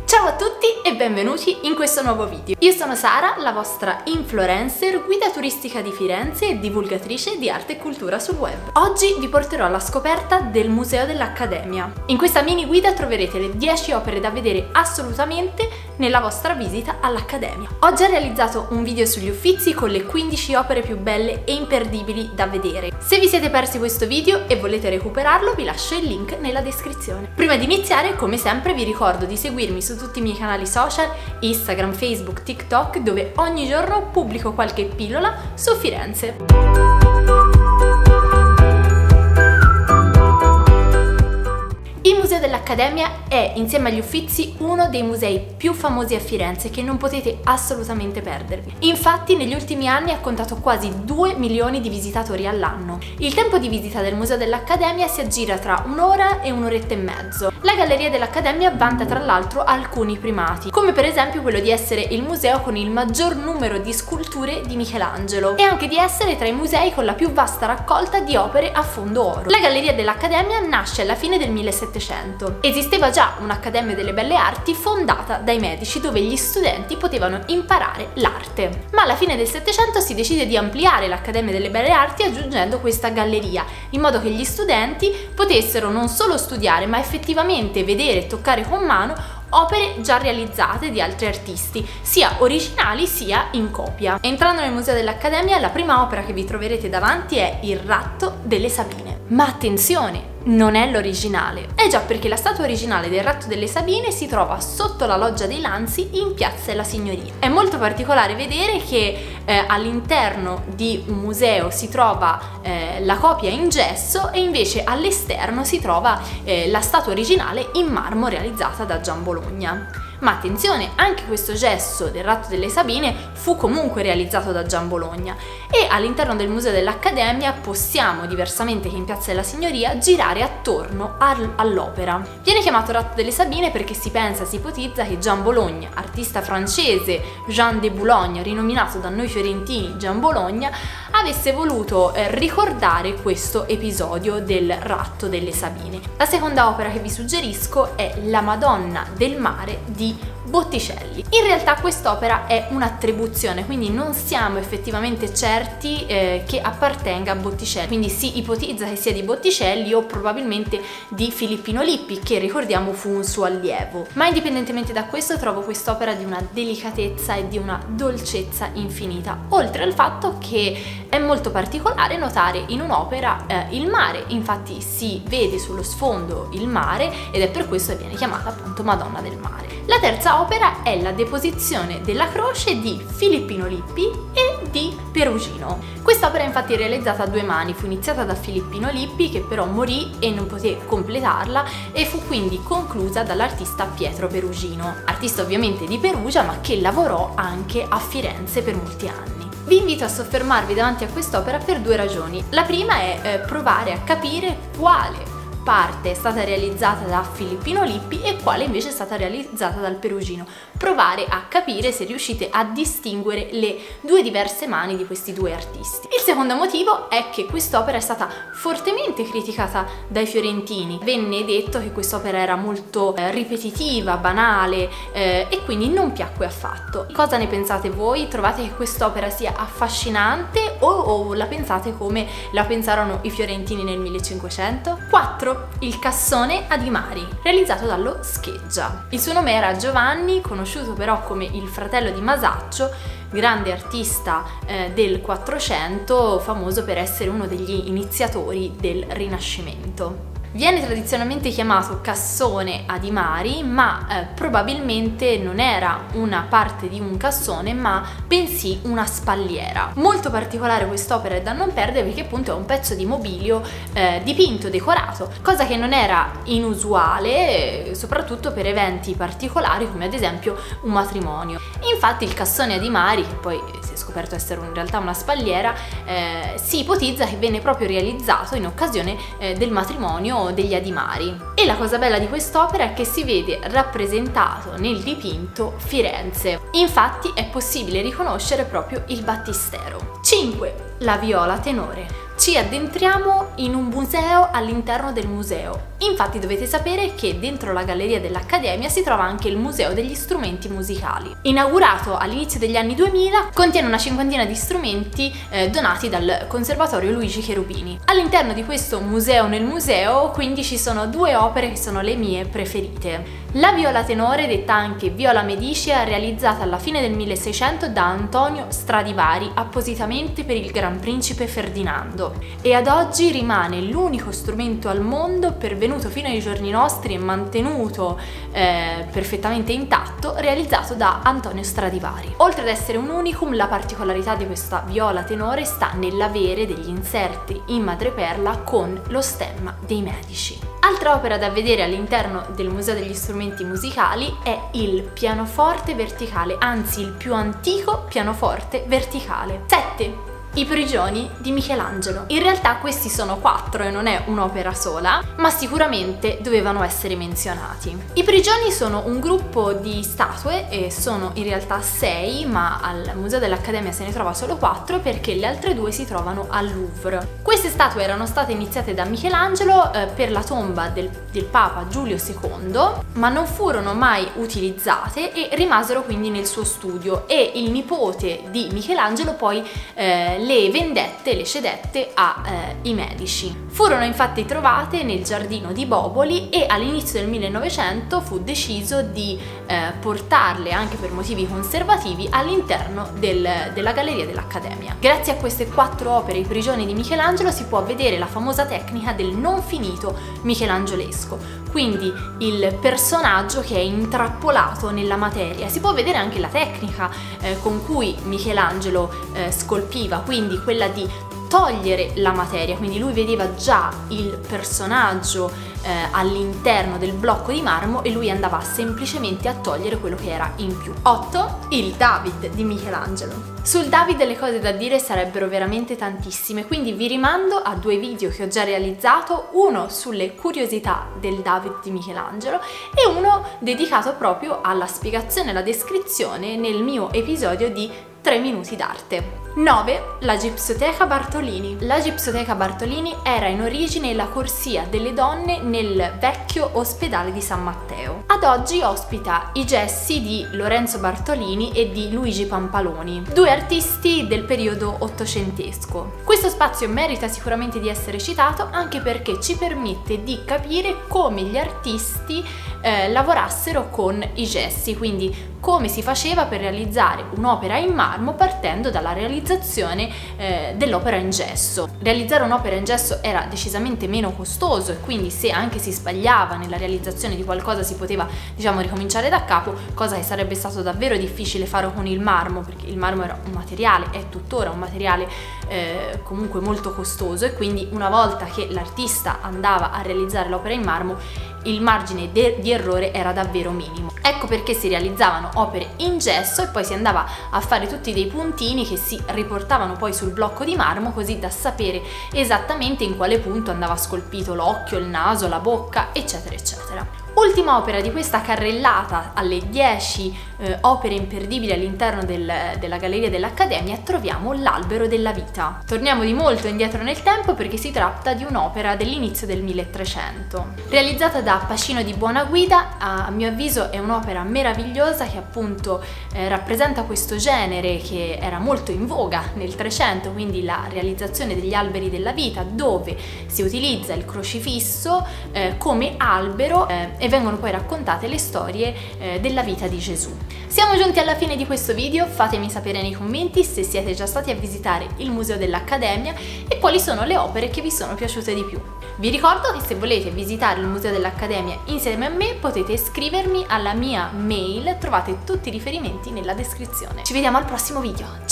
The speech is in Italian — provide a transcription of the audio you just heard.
Ciao a tutti e benvenuti in questo nuovo video. Io sono Sara, la vostra influencer, guida turistica di Firenze e divulgatrice di arte e cultura sul web. Oggi vi porterò alla scoperta del Museo dell'Accademia. In questa mini guida troverete le 10 opere da vedere assolutamente nella vostra visita all'Accademia. Ho già realizzato un video sugli Uffizi con le 15 opere più belle e imperdibili da vedere. Se vi siete persi questo video e volete recuperarlo, vi lascio il link nella descrizione. Prima di iniziare, come sempre, vi ricordo di seguirmi su tutti i miei canali social, Instagram, Facebook, TikTok, dove ogni giorno pubblico qualche pillola su Firenze. Il Museo dell'Accademia è, insieme agli Uffizi, uno dei musei più famosi a Firenze che non potete assolutamente perdervi. Infatti, negli ultimi anni ha contato quasi 2 milioni di visitatori all'anno. Il tempo di visita del Museo dell'Accademia si aggira tra un'ora e un'oretta e mezzo. La Galleria dell'Accademia vanta tra l'altro alcuni primati, come per esempio quello di essere il museo con il maggior numero di sculture di Michelangelo e anche di essere tra i musei con la più vasta raccolta di opere a fondo oro. La Galleria dell'Accademia nasce alla fine del 1700. Esisteva già un'Accademia delle Belle Arti fondata dai Medici, dove gli studenti potevano imparare l'arte. Ma alla fine del Settecento si decide di ampliare l'Accademia delle Belle Arti aggiungendo questa galleria, in modo che gli studenti potessero non solo studiare ma effettivamente vedere e toccare con mano opere già realizzate di altri artisti, sia originali sia in copia. Entrando nel Museo dell'Accademia, la prima opera che vi troverete davanti è Il Ratto delle Sabine. Ma attenzione, non è l'originale. Già, perché la statua originale del Ratto delle Sabine si trova sotto la Loggia dei Lanzi in Piazza della Signoria. È molto particolare vedere che all'interno di un museo si trova la copia in gesso e invece all'esterno si trova la statua originale in marmo realizzata da Gian Bologna. Ma attenzione, anche questo gesso del Ratto delle Sabine fu comunque realizzato da Gian Bologna e all'interno del Museo dell'Accademia possiamo, diversamente che in Piazza della Signoria, girare attorno all'opera. Viene chiamato Ratto delle Sabine perché si ipotizza che Gian Bologna, artista francese Jean de Boulogne, rinominato da noi fiorentini Gian Bologna, avesse voluto ricordare questo episodio del Ratto delle Sabine. La seconda opera che vi suggerisco è La Madonna del Mare di Botticelli. In realtà quest'opera è un'attribuzione, quindi non siamo effettivamente certi che appartenga a Botticelli, quindi si ipotizza che sia di Botticelli o probabilmente di Filippino Lippi, che ricordiamo fu un suo allievo. Ma indipendentemente da questo, trovo quest'opera di una delicatezza e di una dolcezza infinita, oltre al fatto che è molto particolare notare in un'opera il mare. Infatti si vede sullo sfondo il mare ed è per questo che viene chiamata appunto Madonna del Mare. La terza opera è La Deposizione della Croce di Filippino Lippi e di Perugino. Quest'opera è infatti realizzata a due mani, fu iniziata da Filippino Lippi, che però morì e non poté completarla, e fu quindi conclusa dall'artista Pietro Perugino, artista ovviamente di Perugia ma che lavorò anche a Firenze per molti anni. Vi invito a soffermarvi davanti a quest'opera per due ragioni. La prima è provare a capire quale parte è stata realizzata da Filippino Lippi e quale invece è stata realizzata dal Perugino. Provare a capire se riuscite a distinguere le due diverse mani di questi due artisti. Il secondo motivo è che quest'opera è stata fortemente criticata dai fiorentini. Venne detto che quest'opera era molto ripetitiva, banale e quindi non piacque affatto. Cosa ne pensate voi? Trovate che quest'opera sia affascinante o la pensate come la pensarono i fiorentini nel 1500? 4. Il Cassone Adimari, realizzato dallo Scheggia. Il suo nome era Giovanni, conosciuto però come il fratello di Masaccio, grande artista del 400, famoso per essere uno degli iniziatori del Rinascimento. Viene tradizionalmente chiamato cassone Adimari, ma probabilmente non era una parte di un cassone, ma bensì una spalliera. Molto particolare quest'opera è da non perdere perché appunto è un pezzo di mobilio dipinto, decorato, cosa che non era inusuale, soprattutto per eventi particolari come ad esempio un matrimonio. Infatti il cassone Adimari, che poi si è scoperto essere in realtà una spalliera, si ipotizza che venne proprio realizzato in occasione del matrimonio degli Adimari. E la cosa bella di quest'opera è che si vede rappresentato nel dipinto Firenze. Infatti è possibile riconoscere proprio il battistero. 5. La viola tenore. ci addentriamo in un museo all'interno del museo. Infatti dovete sapere che dentro la galleria dell'Accademia si trova anche il Museo degli Strumenti Musicali. Inaugurato all'inizio degli anni 2000, contiene una cinquantina di strumenti donati dal Conservatorio Luigi Cherubini. All'interno di questo museo nel museo quindi ci sono due opere che sono le mie preferite. La viola tenore, detta anche viola medicea, realizzata alla fine del 1600 da Antonio Stradivari appositamente per il Gran Principe Ferdinando, e ad oggi rimane l'unico strumento al mondo pervenuto fino ai giorni nostri e mantenuto perfettamente intatto, realizzato da Antonio Stradivari. Oltre ad essere un unicum, la particolarità di questa viola tenore sta nell'avere degli inserti in madreperla con lo stemma dei Medici. Altra opera da vedere all'interno del Museo degli Strumenti Musicali è il pianoforte verticale, anzi il più antico pianoforte verticale. 7. I Prigioni di Michelangelo. In realtà questi sono 4 e non è un'opera sola, ma sicuramente dovevano essere menzionati. I Prigioni sono un gruppo di statue e sono in realtà 6, ma al Museo dell'Accademia se ne trova solo 4 perché le altre 2 si trovano al Louvre. Queste statue erano state iniziate da Michelangelo per la tomba del Papa Giulio II, ma non furono mai utilizzate e rimasero quindi nel suo studio, e il nipote di Michelangelo poi le cedette ai Medici. Furono infatti trovate nel giardino di Boboli e all'inizio del 1900 fu deciso di portarle, anche per motivi conservativi, all'interno della galleria dell'Accademia. Grazie a queste 4 opere, I Prigioni di Michelangelo, si può vedere la famosa tecnica del non finito michelangiolesco, quindi il personaggio che è intrappolato nella materia. Si può vedere anche la tecnica con cui Michelangelo scolpiva, quindi quella di togliere la materia, quindi lui vedeva già il personaggio all'interno del blocco di marmo e lui andava semplicemente a togliere quello che era in più. 8. Il David di Michelangelo. Sul David le cose da dire sarebbero veramente tantissime, quindi vi rimando a 2 video che ho già realizzato, uno sulle curiosità del David di Michelangelo e uno dedicato proprio alla spiegazione e alla descrizione nel mio episodio di 3 minuti d'arte. 9. La Gipsoteca Bartolini. La Gipsoteca Bartolini era in origine la corsia delle donne nel vecchio ospedale di San Matteo. Ad oggi ospita i gessi di Lorenzo Bartolini e di Luigi Pampaloni, 2 artisti del periodo ottocentesco. Questo spazio merita sicuramente di essere citato anche perché ci permette di capire come gli artisti lavorassero con i gessi, quindi come si faceva per realizzare un'opera in marmo partendo dalla realizzazione dell'opera in gesso. Realizzare un'opera in gesso era decisamente meno costoso e quindi se anche si sbagliava nella realizzazione di qualcosa si poteva, diciamo, ricominciare da capo, cosa che sarebbe stato davvero difficile fare con il marmo, perché il marmo era un materiale, è tuttora un materiale comunque molto costoso, e quindi una volta che l'artista andava a realizzare l'opera in marmo il margine di errore era davvero minimo. Ecco perché si realizzavano opere in gesso e poi si andava a fare tutti dei puntini che si riportavano poi sul blocco di marmo, così da sapere esattamente in quale punto andava scolpito l'occhio, il naso, la bocca, eccetera eccetera. Ultima opera di questa carrellata alle 10 opere imperdibili all'interno della galleria dell'Accademia troviamo l'Albero della Vita. Torniamo di molto indietro nel tempo perché si tratta di un'opera dell'inizio del 1300. Realizzata da Pacino di Buonaguida, a mio avviso è un'opera meravigliosa che appunto rappresenta questo genere che era molto in voga nel 300, quindi la realizzazione degli alberi della vita, dove si utilizza il crocifisso come albero e vengono poi raccontate le storie della vita di Gesù. Siamo giunti alla fine di questo video, fatemi sapere nei commenti se siete già stati a visitare il Museo dell'Accademia e quali sono le opere che vi sono piaciute di più. Vi ricordo che se volete visitare il Museo dell'Accademia insieme a me potete iscrivermi alla mia mail, trovate tutti i riferimenti nella descrizione. Ci vediamo al prossimo video!